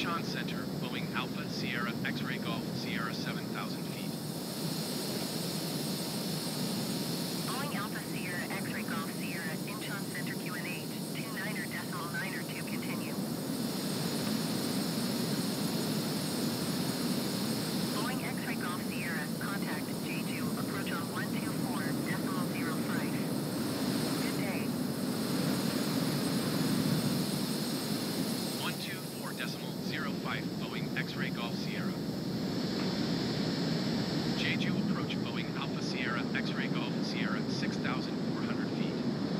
Incheon Center, Boeing Alpha Sierra X-Ray Golf Sierra 7,000 feet. Boeing Alpha Sierra X-Ray Golf Sierra, Incheon Center QNH, 29.9 continue. Boeing X-Ray Golf Sierra, contact Jeju, approach on 124.05. Good day. 124.05 Boeing X-Ray Golf Sierra. Jeju approach Boeing Alpha Sierra X-Ray Golf Sierra 6,400 feet.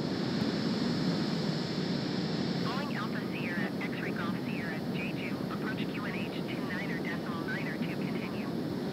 Boeing Alpha Sierra X-Ray Golf Sierra, Jeju, approach QNH 29.9 continue.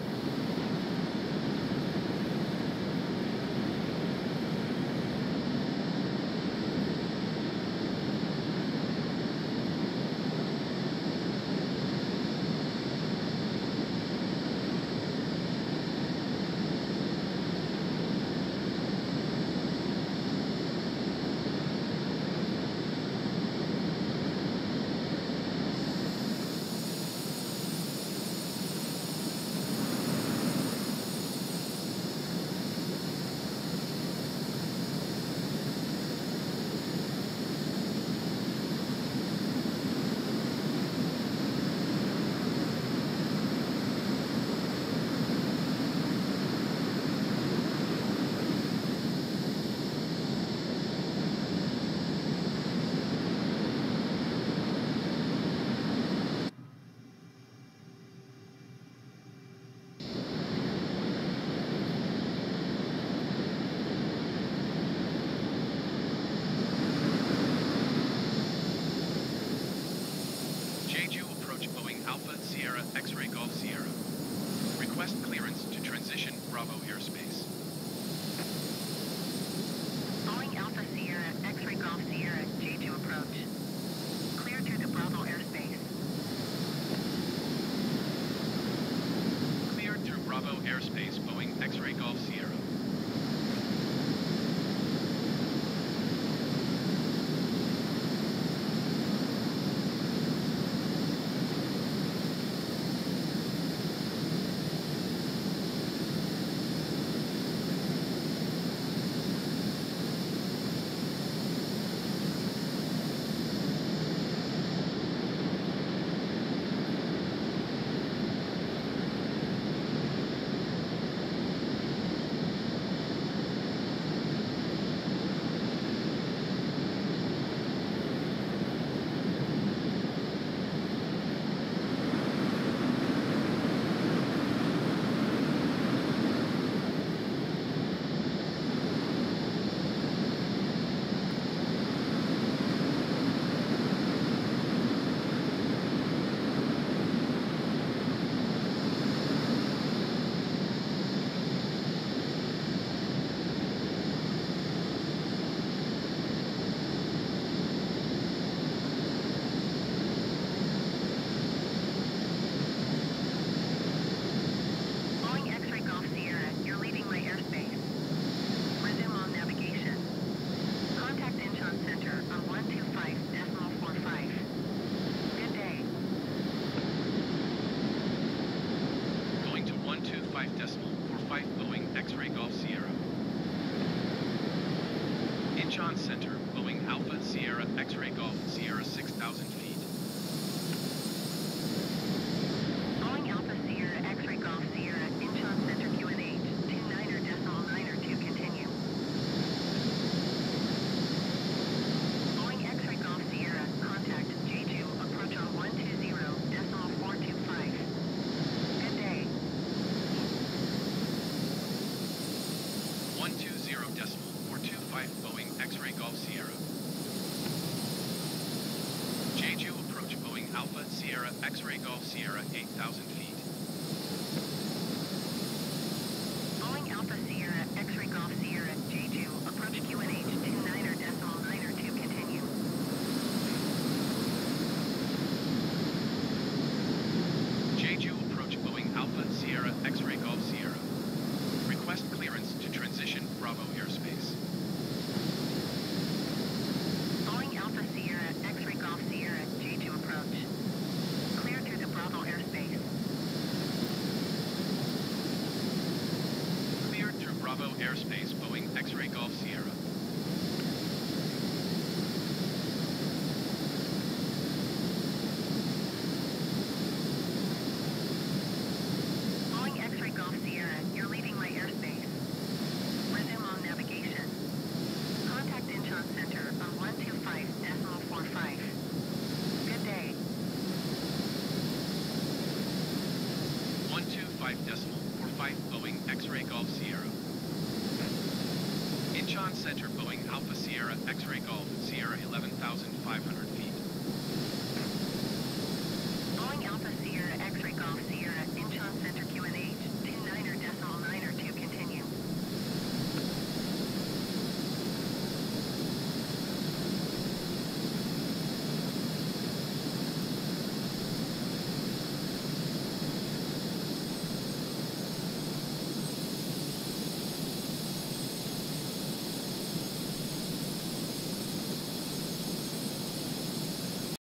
Jeju approach Boeing Alpha Sierra X-Ray Golf Sierra. Request clearance to transition Bravo airspace. Boeing Alpha Sierra X-Ray Golf Sierra, Jeju approach. Clear to the Bravo airspace. Cleared through Bravo airspace, Boeing X-Ray Golf Sierra. Boeing X-Ray Golf Sierra, you're leaving my airspace. Resume all navigation. Contact Incheon Center on 125.45. Good day. Going to 125.45 Boeing X-Ray Golf Sierra. Incheon Center, Boeing Alpha Sierra X-Ray Golf Sierra 6,000 feet. Boeing Alpha Sierra X-Ray Golf Sierra, Incheon Center QNH, 29.9 continue. Boeing X-Ray Golf Sierra, contact Jeju, approach on 120.425. Good day. 120.425 Boeing X-Ray Golf Sierra. Jeju approach Boeing Alpha Sierra X-Ray Golf Sierra 8,000 feet. Boeing Alpha Sierra X-Ray Golf Sierra, Jeju, approach QNH 29.9 continue. Jeju approach Boeing Alpha Sierra X-Ray Golf Sierra. Request clearance to transition Bravo airspace. Boeing Alpha Sierra X-Ray Golf Sierra, Jeju approach. Clear Bravo airspace, Boeing X-Ray Golf Sierra. Boeing X-Ray Golf Sierra, you're leaving my airspace. Resume on navigation. Contact Incheon Center on 125.45. Good day. 125.45 Boeing X-Ray Golf Sierra. Incheon Center, Boeing Alpha Sierra X-Ray Golf Sierra 11,500.